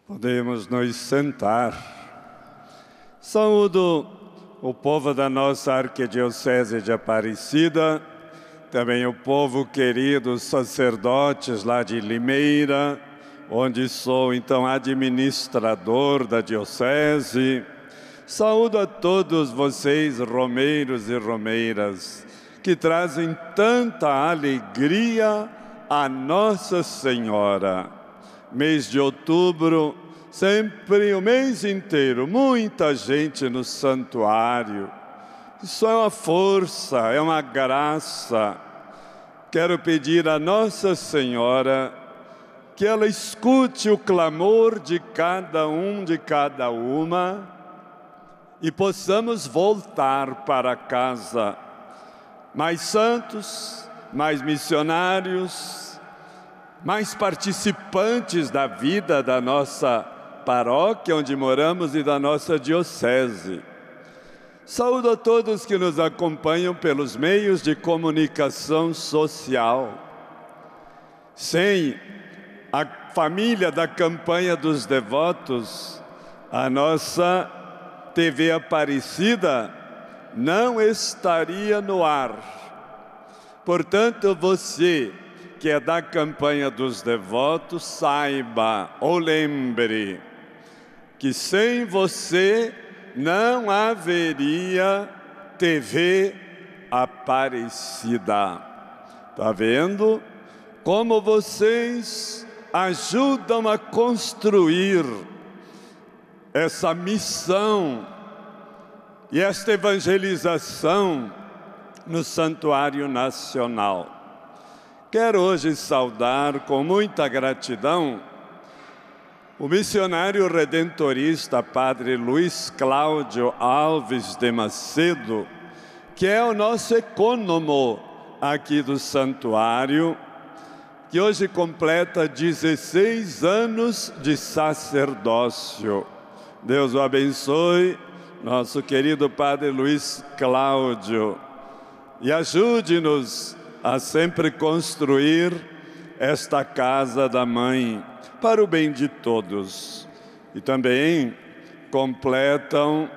Podemos nos sentar. Saúdo o povo da nossa Arquidiocese de Aparecida, também o povo querido, os sacerdotes lá de Limeira, onde sou então administrador da Diocese. Saúdo a todos vocês, romeiros e romeiras, que trazem tanta alegria a Nossa Senhora. Mês de outubro, sempre o mês inteiro, muita gente no santuário. Isso é uma força, é uma graça. Quero pedir a Nossa Senhora que ela escute o clamor de cada um, de cada uma, e possamos voltar para casa mais santos, mais missionários, mais participantes da vida da nossa paróquia onde moramos e da nossa diocese. Saúdo a todos que nos acompanham pelos meios de comunicação social. Sem a família da Campanha dos Devotos, a nossa TV Aparecida não estaria no ar. Portanto, você que é da Campanha dos Devotos, saiba ou lembre que sem você não haveria TV Aparecida. Tá vendo como vocês ajudam a construir essa missão e esta evangelização no Santuário Nacional? Quero hoje saudar com muita gratidão o missionário redentorista Padre Luiz Cláudio Alves de Macedo, que é o nosso ecônomo aqui do santuário, que hoje completa 16 anos de sacerdócio. Deus o abençoe, nosso querido Padre Luiz Cláudio, e ajude-nos a sempre construir esta casa da Mãe para o bem de todos. E também completam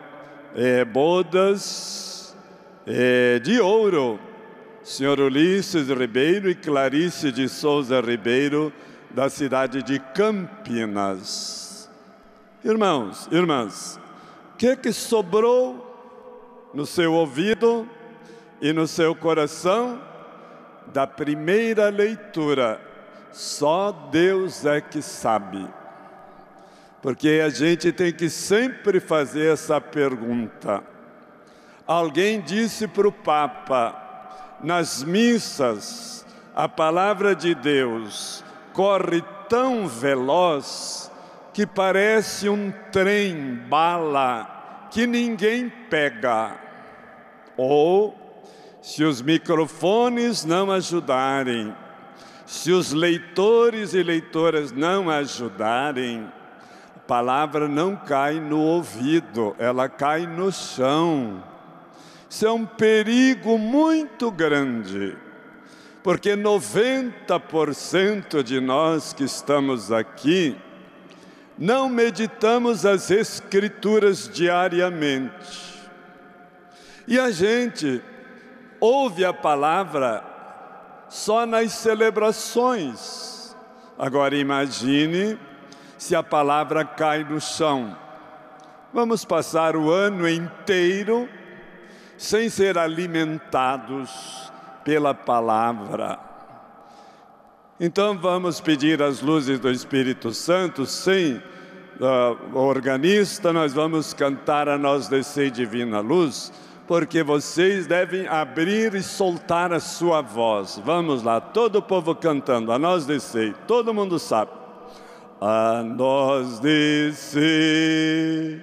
bodas de ouro, Senhor Ulisses Ribeiro e Clarice de Souza Ribeiro, da cidade de Campinas. Irmãos, irmãs, o que sobrou no seu ouvido e no seu coração da primeira leitura? Só Deus é que sabe. Porque a gente tem que sempre fazer essa pergunta. Alguém disse para o Papa, nas missas, a palavra de Deus corre tão veloz que parece um trem-bala que ninguém pega. Ou, se os microfones não ajudarem, se os leitores e leitoras não ajudarem, a palavra não cai no ouvido, ela cai no chão. Isso é um perigo muito grande, porque 90% de nós que estamos aqui não meditamos as Escrituras diariamente. E a gente ouve a palavra só nas celebrações. Agora imagine se a palavra cai no chão. Vamos passar o ano inteiro sem ser alimentados pela palavra. Então vamos pedir as luzes do Espírito Santo. Sem o organista, nós vamos cantar a Nós Descei Divina Luz, porque vocês devem abrir e soltar a sua voz. Vamos lá, todo o povo cantando, a nós descei, todo mundo sabe. A nós descei,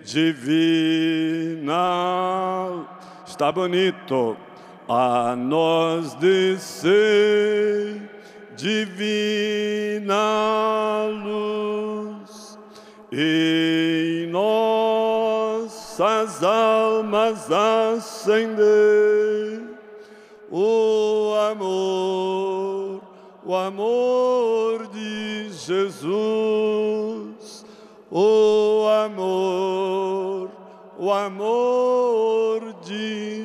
divina, está bonito. A nós descei, divina luz, em nossas almas acender o amor de Jesus, o amor de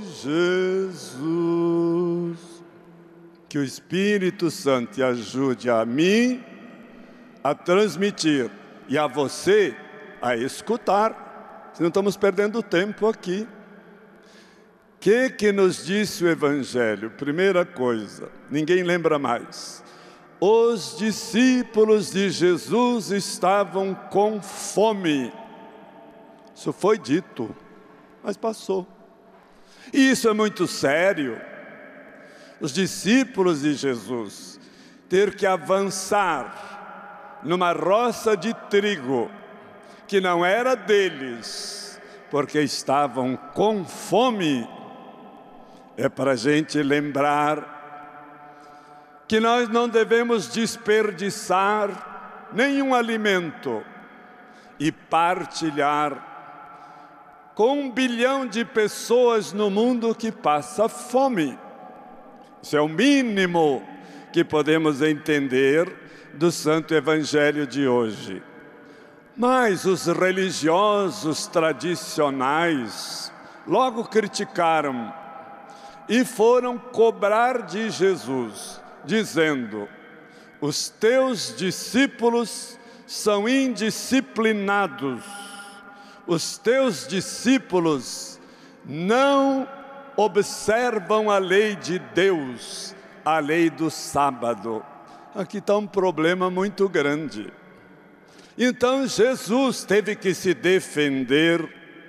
Jesus. Que o Espírito Santo te ajude a mim a transmitir e a você a escutar, senão estamos perdendo tempo aqui. O que nos disse o Evangelho? Primeira coisa, ninguém lembra mais. Os discípulos de Jesus estavam com fome. Isso foi dito, mas passou. E isso é muito sério. Os discípulos de Jesus ter que avançar numa roça de trigo que não era deles, porque estavam com fome. É para a gente lembrar que nós não devemos desperdiçar nenhum alimento e partilhar com 1 bilhão de pessoas no mundo que passa fome. Isso é o mínimo que podemos entender do Santo Evangelho de hoje. Mas os religiosos tradicionais logo criticaram e foram cobrar de Jesus, dizendo: os teus discípulos são indisciplinados, os teus discípulos não observam a lei de Deus, a lei do sábado. Aqui está um problema muito grande. Então Jesus teve que se defender,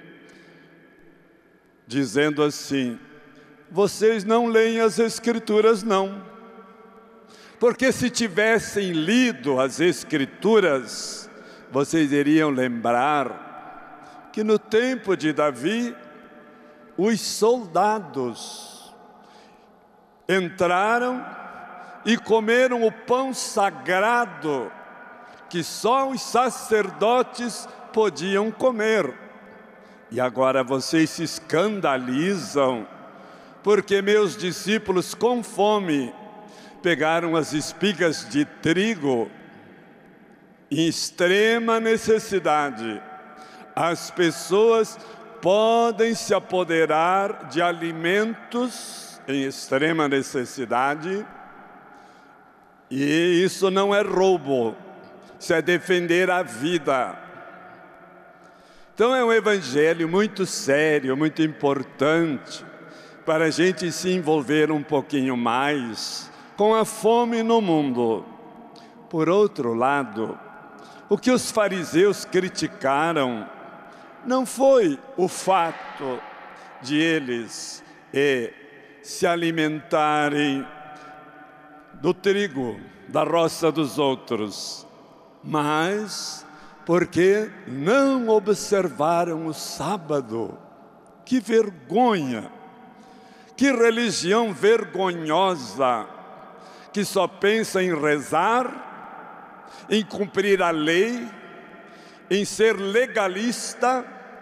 dizendo assim: vocês não leem as Escrituras não, porque se tivessem lido as Escrituras, vocês iriam lembrar que no tempo de Davi, os soldados entraram e comeram o pão sagrado que só os sacerdotes podiam comer. E agora vocês se escandalizam porque meus discípulos com fome pegaram as espigas de trigo em extrema necessidade. As pessoas podem se apoderar de alimentos em extrema necessidade, e isso não é roubo, isso é defender a vida. Então é um evangelho muito sério, muito importante, para a gente se envolver um pouquinho mais com a fome no mundo. Por outro lado, o que os fariseus criticaram não foi o fato de eles se alimentarem do trigo, da roça dos outros, mas porque não observaram o sábado. Que vergonha! Que religião vergonhosa, que só pensa em rezar, em cumprir a lei, em ser legalista,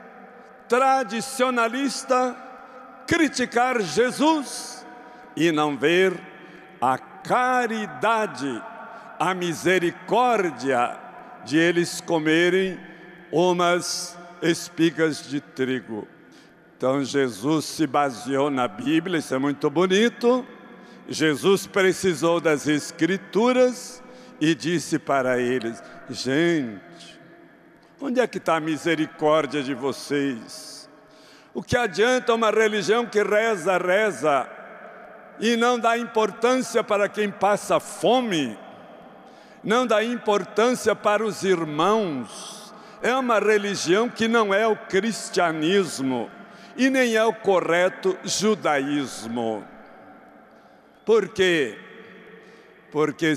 tradicionalista, criticar Jesus e não ver a caridade, a misericórdia de eles comerem umas espigas de trigo. Então Jesus se baseou na Bíblia, isso é muito bonito. Jesus precisou das Escrituras e disse para eles: gente, onde é que está a misericórdia de vocês? O que adianta uma religião que reza, reza, e não dá importância para quem passa fome? Não dá importância para os irmãos? É uma religião que não é o cristianismo e nem é o correto judaísmo. Por quê? Porque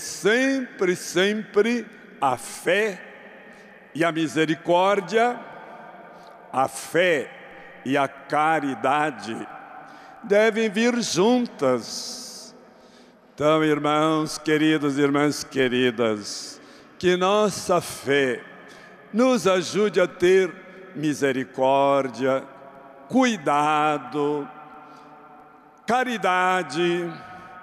sempre a fé e a misericórdia, a fé e a caridade devem vir juntas. Então, irmãos queridos, irmãs queridas, que nossa fé nos ajude a ter misericórdia, cuidado, caridade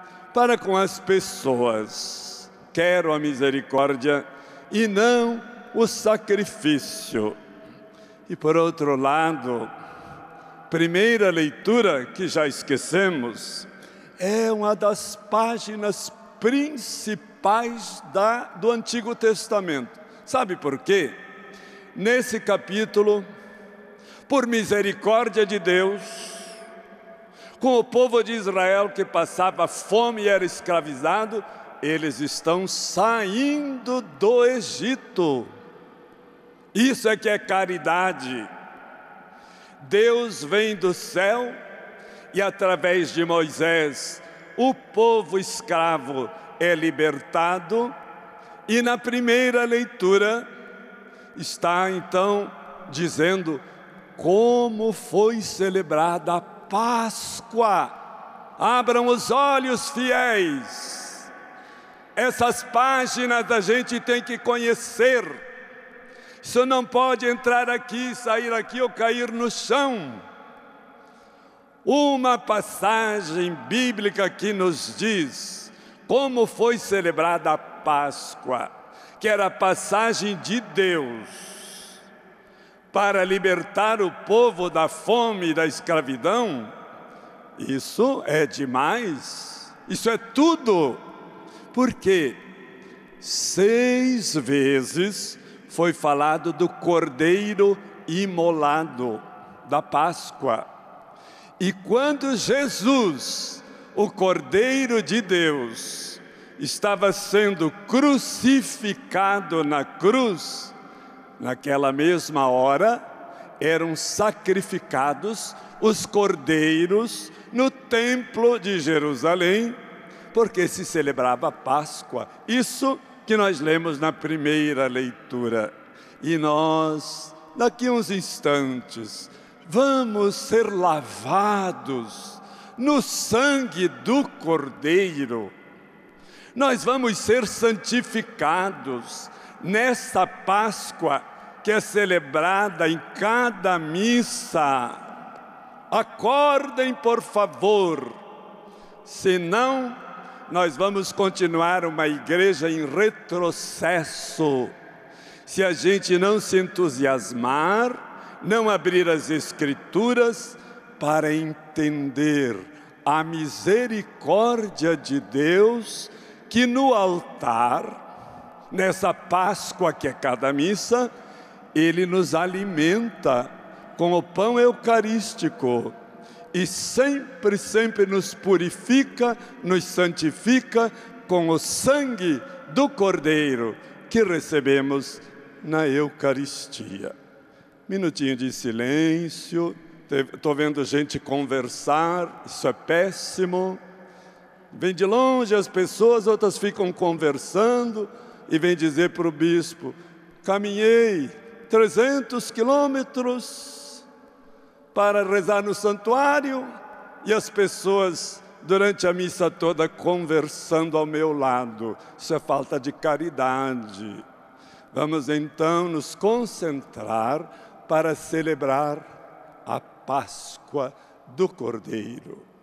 para com as pessoas. Quero a misericórdia e não o sacrifício. E por outro lado, primeira leitura, que já esquecemos, é uma das páginas principais do Antigo Testamento. Sabe por quê? Nesse capítulo, por misericórdia de Deus, com o povo de Israel que passava fome e era escravizado, eles estão saindo do Egito. Isso é que é caridade. Deus vem do céu e através de Moisés, o povo escravo é libertado. E na primeira leitura está então dizendo como foi celebrada a Páscoa. Abram os olhos, fiéis. Essas páginas a gente tem que conhecer. Isso não pode entrar aqui, sair aqui ou cair no chão. Uma passagem bíblica que nos diz como foi celebrada a Páscoa, que era a passagem de Deus para libertar o povo da fome e da escravidão. Isso é demais, isso é tudo, porque 6 vezes foi falado do cordeiro imolado da Páscoa. E quando Jesus, o Cordeiro de Deus, estava sendo crucificado na cruz, naquela mesma hora eram sacrificados os cordeiros no templo de Jerusalém, porque se celebrava a Páscoa. Isso que nós lemos na primeira leitura. E nós, daqui a uns instantes, vamos ser lavados no sangue do Cordeiro. Nós vamos ser santificados nesta Páscoa que é celebrada em cada missa. Acordem, por favor, senão nós vamos continuar uma igreja em retrocesso. Se a gente não se entusiasmar, não abrir as Escrituras para entender a misericórdia de Deus, que no altar, nessa Páscoa que é cada missa, Ele nos alimenta com o pão eucarístico e sempre, sempre nos purifica, nos santifica com o sangue do Cordeiro que recebemos na Eucaristia. Minutinho de silêncio. Estou vendo gente conversar, isso é péssimo. Vem de longe as pessoas, outras ficam conversando e vem dizer para o bispo: caminhei 300 quilômetros para rezar no santuário, e as pessoas durante a missa toda conversando ao meu lado. Isso é falta de caridade. Vamos então nos concentrar para celebrar a Páscoa do Cordeiro.